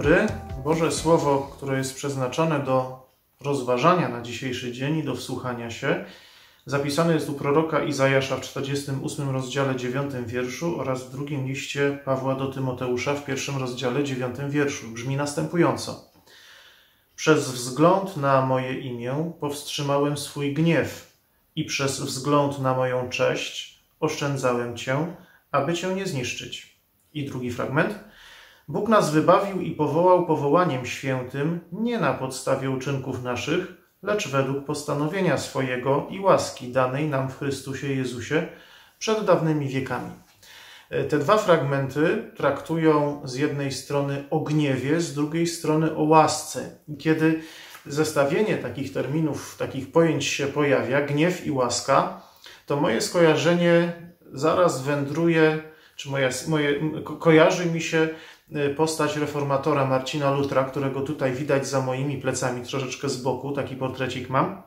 dobry. Boże Słowo, które jest przeznaczone do rozważania na dzisiejszy dzień i do wsłuchania się, zapisane jest u proroka Izajasza w 48 rozdziale 9 wierszu oraz w drugim liście Pawła do Tymoteusza w 1 rozdziale 9 wierszu. Brzmi następująco. Przez wzgląd na moje imię powstrzymałem swój gniew i przez wzgląd na moją cześć oszczędzałem Cię, aby Cię nie zniszczyć. I drugi fragment. Bóg nas wybawił i powołał powołaniem świętym nie na podstawie uczynków naszych, lecz według postanowienia swojego i łaski danej nam w Chrystusie Jezusie przed dawnymi wiekami. Te dwa fragmenty traktują z jednej strony o gniewie, z drugiej strony o łasce. I kiedy zestawienie takich terminów, takich pojęć się pojawia, gniew i łaska, to moje skojarzenie zaraz wędruje, czy kojarzy mi się postać reformatora Marcina Lutra, którego tutaj widać za moimi plecami, troszeczkę z boku, taki portrecik mam.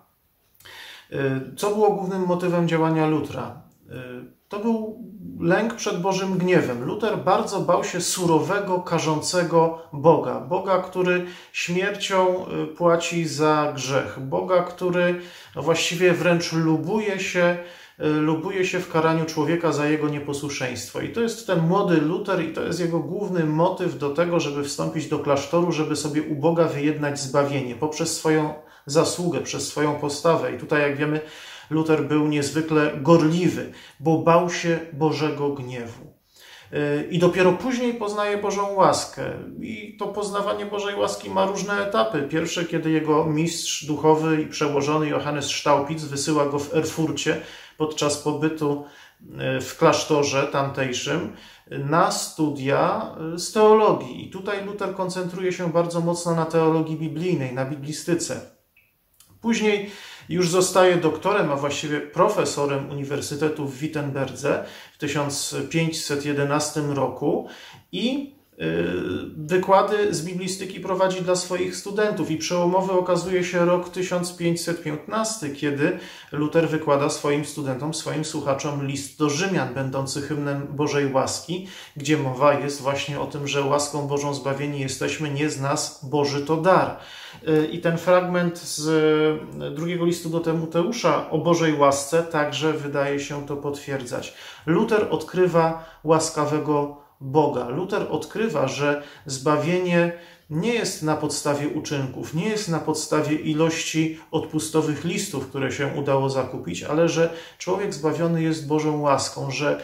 Co było głównym motywem działania Lutra? To był lęk przed Bożym gniewem. Luter bardzo bał się surowego, karzącego Boga. Boga, który śmiercią płaci za grzech. Boga, który właściwie wręcz lubuje się w karaniu człowieka za jego nieposłuszeństwo. I to jest ten młody Luter i to jest jego główny motyw do tego, żeby wstąpić do klasztoru, żeby sobie u Boga wyjednać zbawienie poprzez swoją zasługę, przez swoją postawę. I tutaj, jak wiemy, Luter był niezwykle gorliwy, bo bał się Bożego gniewu. I dopiero później poznaje Bożą łaskę. I to poznawanie Bożej łaski ma różne etapy. Pierwsze, kiedy jego mistrz duchowy i przełożony Johannes Staupitz wysyła go w Erfurcie podczas pobytu w klasztorze tamtejszym na studia z teologii. I tutaj Luter koncentruje się bardzo mocno na teologii biblijnej, na biblistyce. Później już zostaje doktorem, a właściwie profesorem Uniwersytetu w Wittenberdze w 1511 roku i wykłady z biblistyki prowadzi dla swoich studentów. I przełomowy okazuje się rok 1515, kiedy Luter wykłada swoim studentom, swoim słuchaczom list do Rzymian, będący hymnem Bożej łaski, gdzie mowa jest właśnie o tym, że łaską Bożą zbawieni jesteśmy, nie z nas Boży to dar. I ten fragment z drugiego listu do Tymoteusza o Bożej łasce także wydaje się to potwierdzać. Luter odkrywa łaskawego Boga. Luter odkrywa, że zbawienie nie jest na podstawie uczynków, nie jest na podstawie ilości odpustowych listów, które się udało zakupić, ale że człowiek zbawiony jest Bożą łaską, że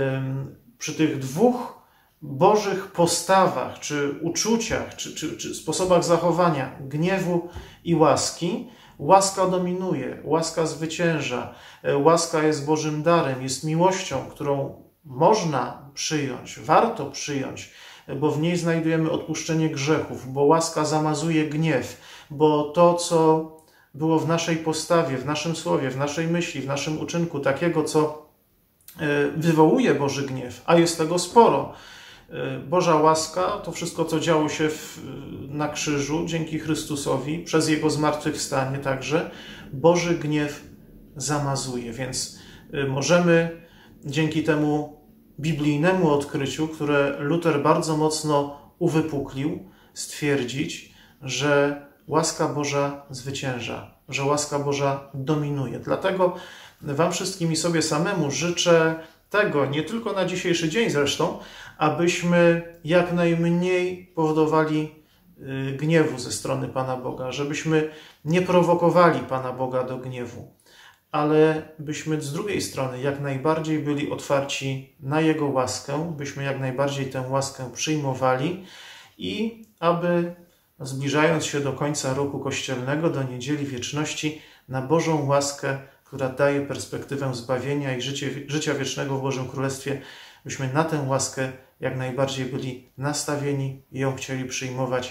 przy tych dwóch Bożych postawach, czy uczuciach, czy sposobach zachowania gniewu i łaski, łaska dominuje, łaska zwycięża, łaska jest Bożym darem, jest miłością, którą można przyjąć, warto przyjąć, bo w niej znajdujemy odpuszczenie grzechów, bo łaska zamazuje gniew, bo to, co było w naszej postawie, w naszym słowie, w naszej myśli, w naszym uczynku, takiego, co wywołuje Boży gniew, a jest tego sporo. Boża łaska, to wszystko, co działo się na krzyżu, dzięki Chrystusowi, przez Jego zmartwychwstanie także, Boży gniew zamazuje, więc możemy dzięki temu biblijnemu odkryciu, które Luter bardzo mocno uwypuklił, stwierdzić, że łaska Boża zwycięża, że łaska Boża dominuje. Dlatego wam wszystkim i sobie samemu życzę tego, nie tylko na dzisiejszy dzień zresztą, abyśmy jak najmniej powodowali gniewu ze strony Pana Boga, żebyśmy nie prowokowali Pana Boga do gniewu, ale byśmy z drugiej strony jak najbardziej byli otwarci na Jego łaskę, byśmy jak najbardziej tę łaskę przyjmowali i aby zbliżając się do końca roku kościelnego, do niedzieli wieczności, na Bożą łaskę, która daje perspektywę zbawienia i życia wiecznego w Bożym Królestwie, byśmy na tę łaskę jak najbardziej byli nastawieni, ją chcieli przyjmować,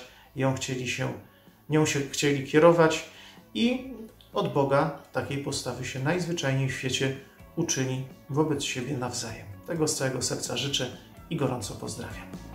nią się chcieli kierować i od Boga takiej postawy się najzwyczajniej w świecie uczyli wobec siebie nawzajem. Tego z całego serca życzę i gorąco pozdrawiam.